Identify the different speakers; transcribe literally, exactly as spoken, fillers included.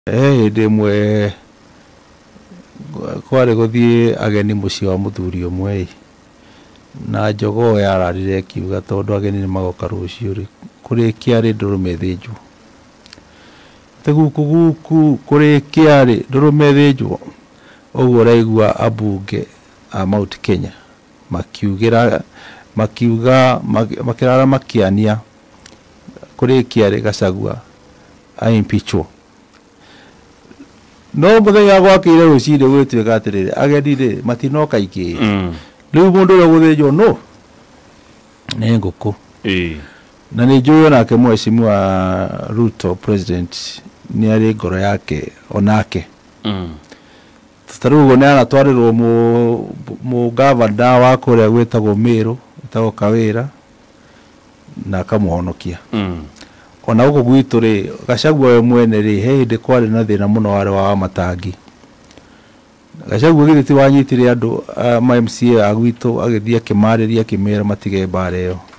Speaker 1: Eh ndimwe kware guthie ageni muci wa muthuri umwe na njogo yararire kiuga tondu ageni ni magoka rucio ri kuri kiari ndurume thinjwo teguku guku kuri kiari ndurume thinjwo uguo raigua abunge a Mount Kenya makiugira makiuga makirara makiania kuri kiari Gachagua a impeachwo no muthenya gwakire rucinde gwitwika atirire ageni ri matinoka iki riu mundu ro guthinjwo no ne nguku eh na ni njuyo nake mheshimiwa Ruto president ni ari ngoro yake onake mm tutarugo ne anatwarirwo mu mu governor wa kuria gwetagwo Miru itago Kawira na kamuhonokia mm ona uko gwitu ri Gachagua we mwene ri hindi kwari na thina muno wari wa matangi Gachagua githiti wanyitire andu ma M C A agwitu agithia kimariria kimera matige bare yo